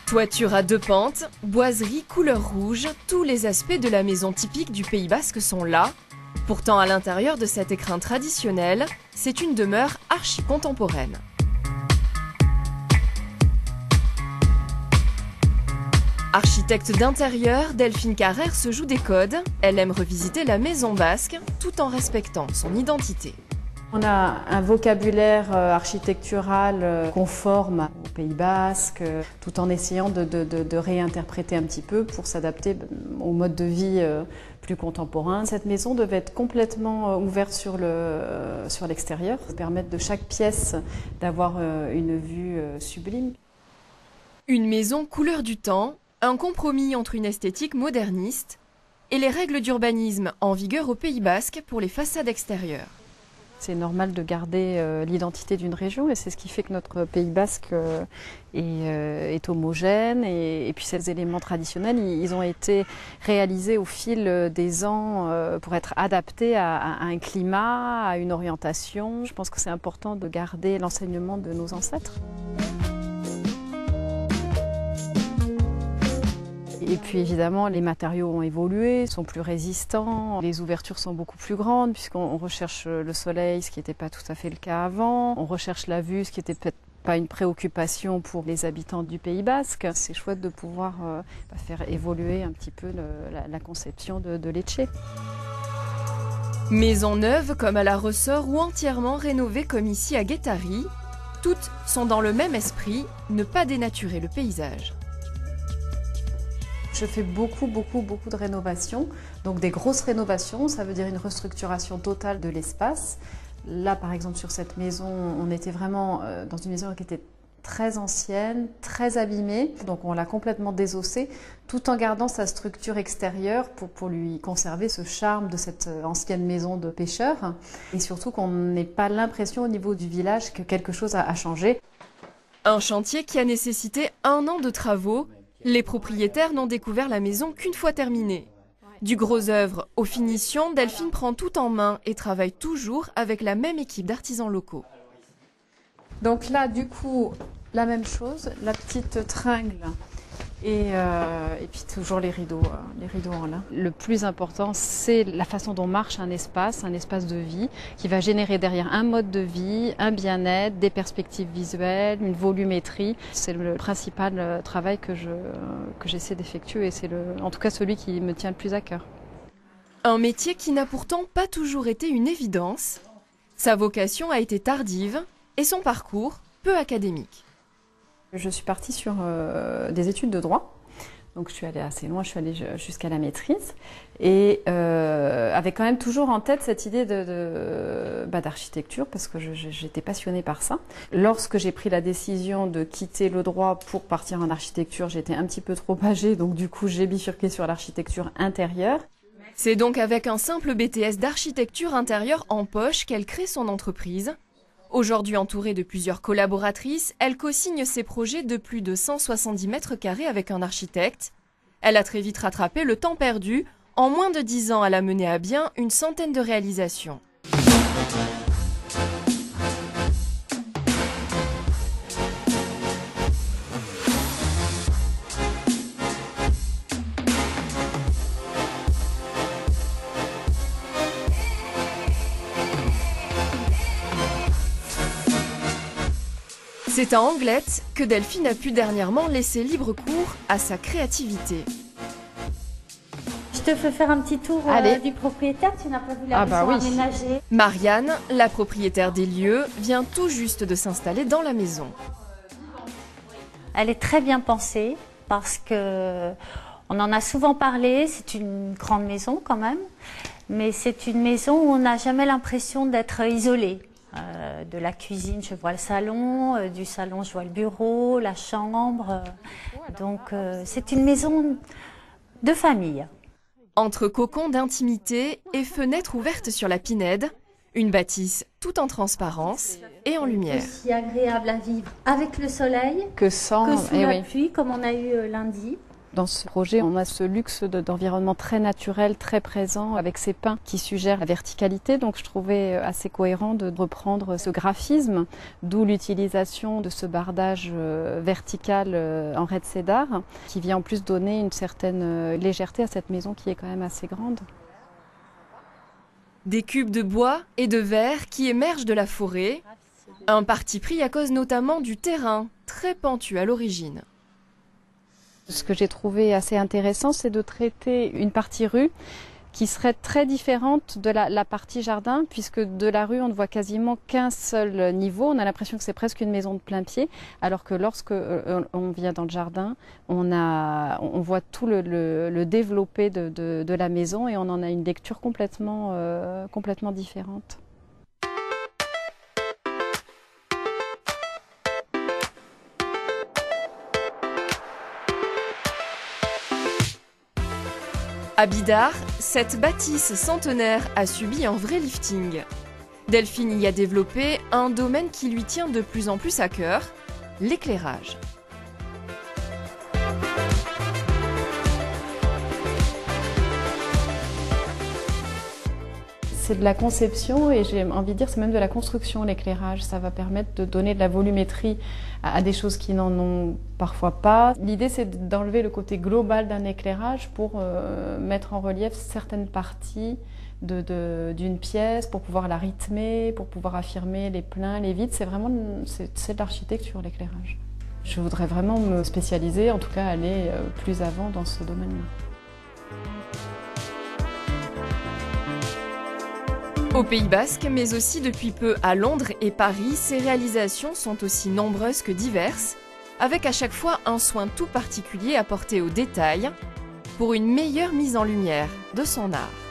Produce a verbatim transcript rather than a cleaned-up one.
Toiture à deux pentes, boiserie couleur rouge, tous les aspects de la maison typique du Pays Basque sont là. Pourtant, à l'intérieur de cet écrin traditionnel, c'est une demeure archi-contemporaine. Architecte d'intérieur, Delphine Carrère se joue des codes. Elle aime revisiter la maison basque tout en respectant son identité. On a un vocabulaire architectural conforme au Pays Basque, tout en essayant de, de, de, de réinterpréter un petit peu pour s'adapter au mode de vie plus contemporain. Cette maison devait être complètement ouverte sur le, sur l'extérieur, permettre de chaque pièce d'avoir une vue sublime. Une maison couleur du temps, un compromis entre une esthétique moderniste et les règles d'urbanisme en vigueur au Pays Basque pour les façades extérieures. C'est normal de garder euh, l'identité d'une région et c'est ce qui fait que notre Pays Basque euh, est, euh, est homogène et, et puis ces éléments traditionnels, ils, ils ont été réalisés au fil des ans euh, pour être adaptés à, à un climat, à une orientation. Je pense que c'est important de garder l'enseignement de nos ancêtres. Et puis évidemment, les matériaux ont évolué, sont plus résistants, les ouvertures sont beaucoup plus grandes puisqu'on recherche le soleil, ce qui n'était pas tout à fait le cas avant. On recherche la vue, ce qui n'était peut-être pas une préoccupation pour les habitants du Pays Basque. C'est chouette de pouvoir euh, faire évoluer un petit peu le, la, la conception de, de Lecce. Maison neuve comme à la Ressort ou entièrement rénovée comme ici à Guétary, toutes sont dans le même esprit, ne pas dénaturer le paysage. Je fais beaucoup, beaucoup, beaucoup de rénovations. Donc des grosses rénovations, ça veut dire une restructuration totale de l'espace. Là, par exemple, sur cette maison, on était vraiment dans une maison qui était très ancienne, très abîmée. Donc on l'a complètement désossée, tout en gardant sa structure extérieure pour, pour lui conserver ce charme de cette ancienne maison de pêcheurs. Et surtout qu'on n'ait pas l'impression au niveau du village que quelque chose a, a changé. Un chantier qui a nécessité un an de travaux. Les propriétaires n'ont découvert la maison qu'une fois terminée. Du gros œuvre aux finitions, Delphine prend tout en main et travaille toujours avec la même équipe d'artisans locaux. Donc là, du coup, la même chose, la petite tringle et, euh, et puis toujours les rideaux, euh, les rideaux en lin. Le plus important, c'est la façon dont marche un espace, un espace de vie qui va générer derrière un mode de vie, un bien-être, des perspectives visuelles, une volumétrie. C'est le principal travail que je, que j'essaie d'effectuer et c'est le, en tout cas celui qui me tient le plus à cœur. Un métier qui n'a pourtant pas toujours été une évidence. Sa vocation a été tardive et son parcours peu académique. Je suis partie sur euh, des études de droit, donc je suis allée assez loin, je suis allée jusqu'à la maîtrise, et euh, avec quand même toujours en tête cette idée de, de, bah, d'architecture, parce que je, je, j'étais passionnée par ça. Lorsque j'ai pris la décision de quitter le droit pour partir en architecture, j'étais un petit peu trop âgée, donc du coup j'ai bifurqué sur l'architecture intérieure. C'est donc avec un simple B T S d'architecture intérieure en poche qu'elle crée son entreprise. Aujourd'hui entourée de plusieurs collaboratrices, elle co-signe ses projets de plus de cent soixante-dix mètres carrés avec un architecte. Elle a très vite rattrapé le temps perdu. En moins de dix ans, elle a mené à bien une centaine de réalisations. C'est à Anglette que Delphine a pu dernièrement laisser libre cours à sa créativité. Je te fais faire un petit tour euh, du propriétaire, tu n'as pas vu la ah maison bah oui. aménagée. Marianne, la propriétaire des lieux, vient tout juste de s'installer dans la maison. Elle est très bien pensée parce que on en a souvent parlé, c'est une grande maison quand même, mais c'est une maison où on n'a jamais l'impression d'être isolé. Euh, de la cuisine, je vois le salon, euh, du salon, je vois le bureau, la chambre. Euh, donc, euh, c'est une maison de famille. Entre cocons d'intimité et fenêtres ouvertes sur la Pinède, une bâtisse tout en transparence et en lumière. Aussi agréable à vivre avec le soleil que sans que sous eh la oui. pluie, comme on a eu euh, lundi. Dans ce projet, on a ce luxe de, d'environnement très naturel, très présent, avec ces pins qui suggèrent la verticalité. Donc je trouvais assez cohérent de reprendre ce graphisme, d'où l'utilisation de ce bardage vertical en raie de cédar, qui vient en plus donner une certaine légèreté à cette maison qui est quand même assez grande. Des cubes de bois et de verre qui émergent de la forêt. Un parti pris à cause notamment du terrain, très pentu à l'origine. Ce que j'ai trouvé assez intéressant, c'est de traiter une partie rue qui serait très différente de la, la partie jardin, puisque de la rue, on ne voit quasiment qu'un seul niveau. On a l'impression que c'est presque une maison de plein pied, alors que lorsque euh, on vient dans le jardin, on, a, on voit tout le, le, le développé de, de, de la maison et on en a une lecture complètement, euh, complètement différente. À Bidart, cette bâtisse centenaire a subi un vrai lifting. Delphine y a développé un domaine qui lui tient de plus en plus à cœur, l'éclairage. C'est de la conception et j'ai envie de dire c'est même de la construction, l'éclairage. Ça va permettre de donner de la volumétrie à des choses qui n'en ont parfois pas. L'idée c'est d'enlever le côté global d'un éclairage pour euh, mettre en relief certaines parties de, de, d'une pièce, pour pouvoir la rythmer, pour pouvoir affirmer les pleins, les vides. C'est vraiment c'est, c'est de l'architecture, l'éclairage. Je voudrais vraiment me spécialiser, en tout cas aller plus avant dans ce domaine-là. Au Pays Basque, mais aussi depuis peu à Londres et Paris, ces réalisations sont aussi nombreuses que diverses, avec à chaque fois un soin tout particulier apporté aux détails pour une meilleure mise en lumière de son art.